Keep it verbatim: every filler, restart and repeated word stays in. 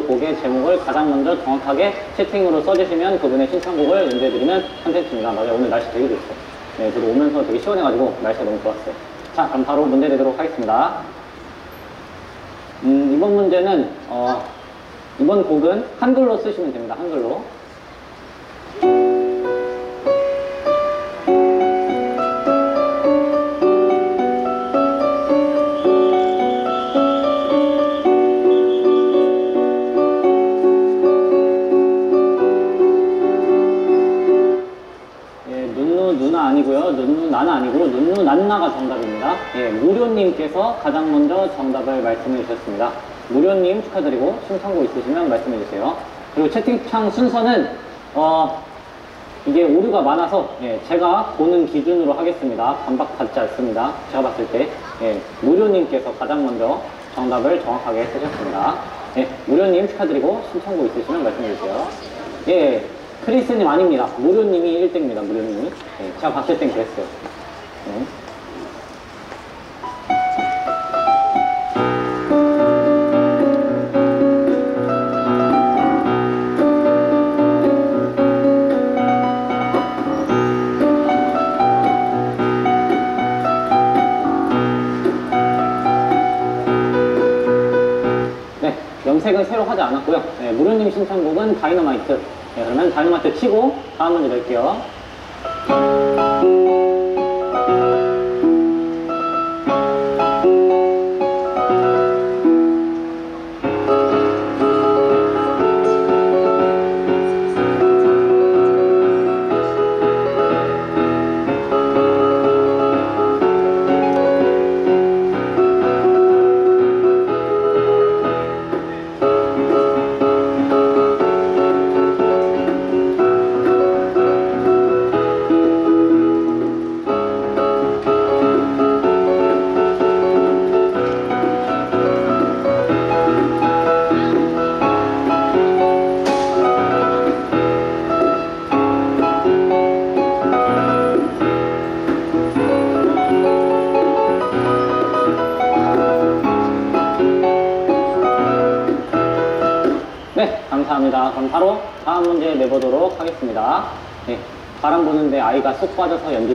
그 곡의 제목을 가장 먼저 정확하게 채팅으로 써주시면 그분의 신청곡을 연주해드리는 컨텐츠입니다. 맞아요. 오늘 날씨 되게 좋았어요. 네, 저도 오면서 되게 시원해가지고 날씨가 너무 좋았어요. 자, 그럼 바로 문제 내도록 하겠습니다. 음, 이번 문제는 어, 이번 곡은 한글로 쓰시면 됩니다. 한글로. 누나 아니고요. 눈누 나는 아니고 눈누 난나가 정답입니다. 예, 무료님께서 가장 먼저 정답을 말씀해 주셨습니다. 무료님 축하드리고 신청곡 있으시면 말씀해 주세요. 그리고 채팅창 순서는 어 이게 오류가 많아서 예, 제가 보는 기준으로 하겠습니다. 반박받지 않습니다. 제가 봤을 때 예, 무료님께서 가장 먼저 정답을 정확하게 쓰셨습니다. 예, 무료님 축하드리고 신청곡 있으시면 말씀해 주세요. 예. 크리스님 아닙니다. 무료님이 일 등입니다. 무료님이. 네, 제가 봤을 땐 그랬어요. 네. 네, 염색은 새로 하지 않았고요. 네, 무료님 신청곡은 다이너마이트. 네, 그러면 다이너마이트 치고 다음 문제 낼게요. 네, 감사합니다. 그럼 바로 다음 문제 내보도록 하겠습니다. 네, 바람 부는데 아이가 쏙 빠져서 연주